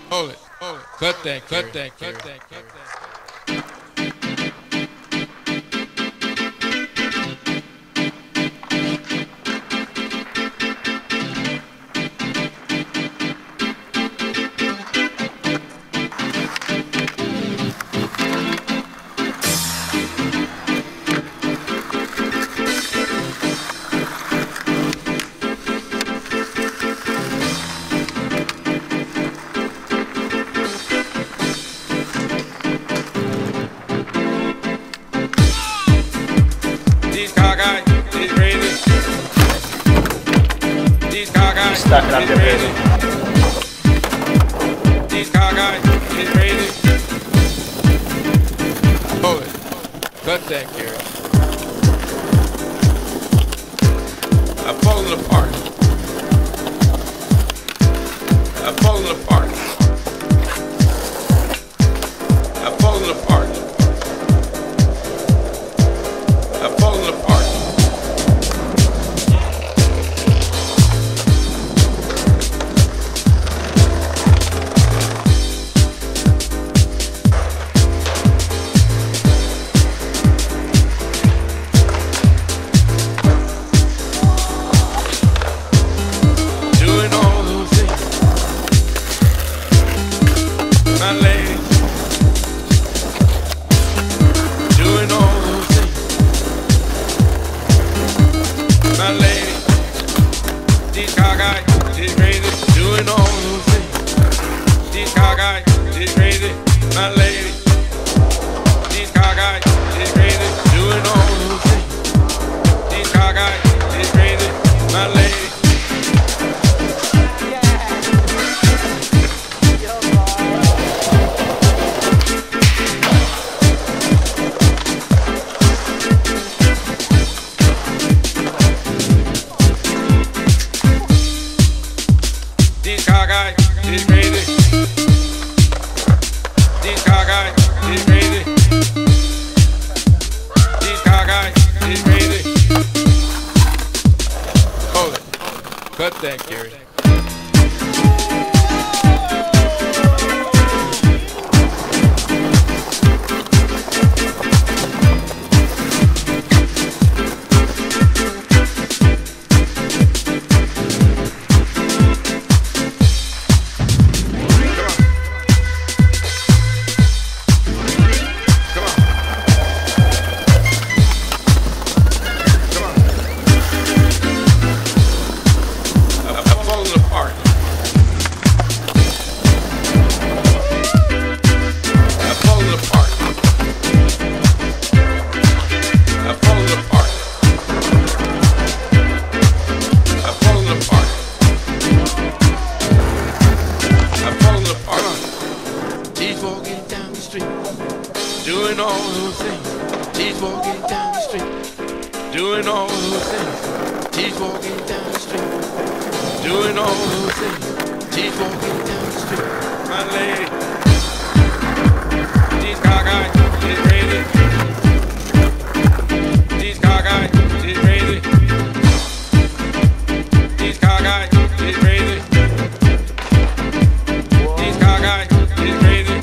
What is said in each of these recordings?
Hold it. Cut that. Cut that. Cut that. Cut that. Sta grande preso. These car guys is crazy. Hold it. Cut that, Gary. I'm falling apart. I'm falling apart. I'm falling apart. I'm falling apart. Cut that, Gary. Doing all those things. He's walking down the street. Doing all those things. He's walking down the street. Doing all those things. He's walking down the street. My lady. These car guys is crazy. These car guys is crazy. These car guys is crazy. These car guys is crazy.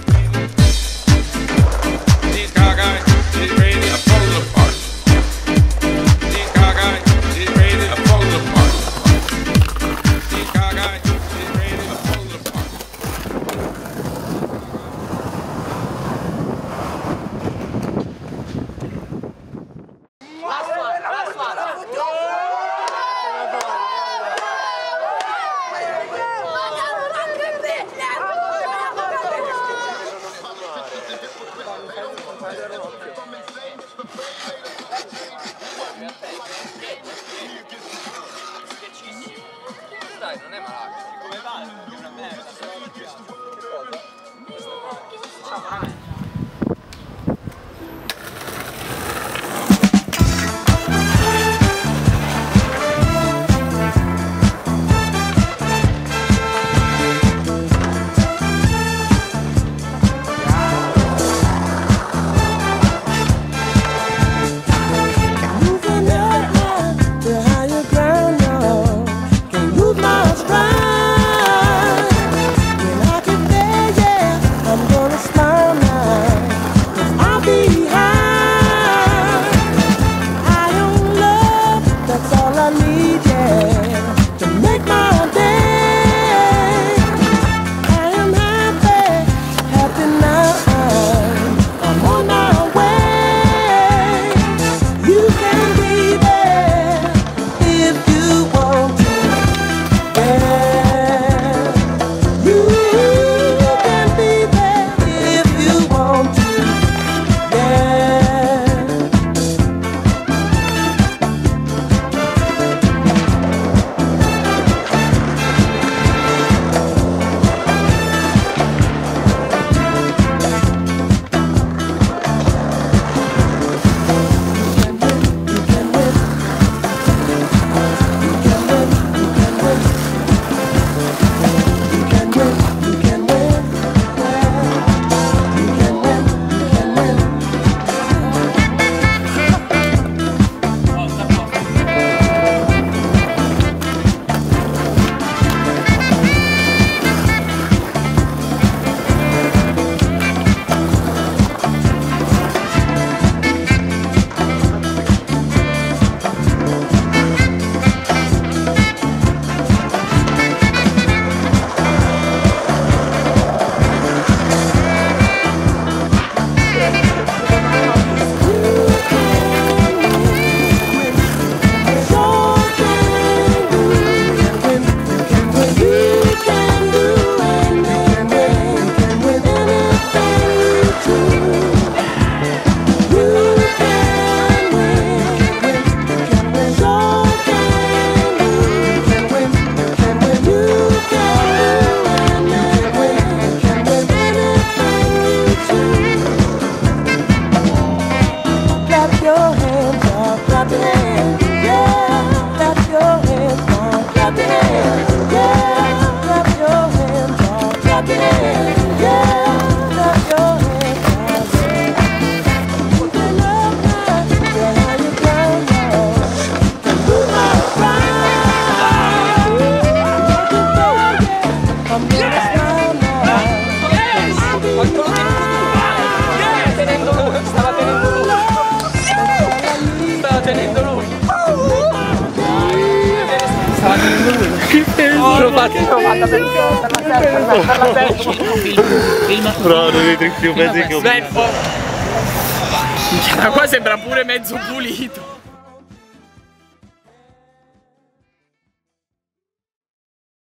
Però dovete più pezzi che ho Qua sembra pure mezzo pulito.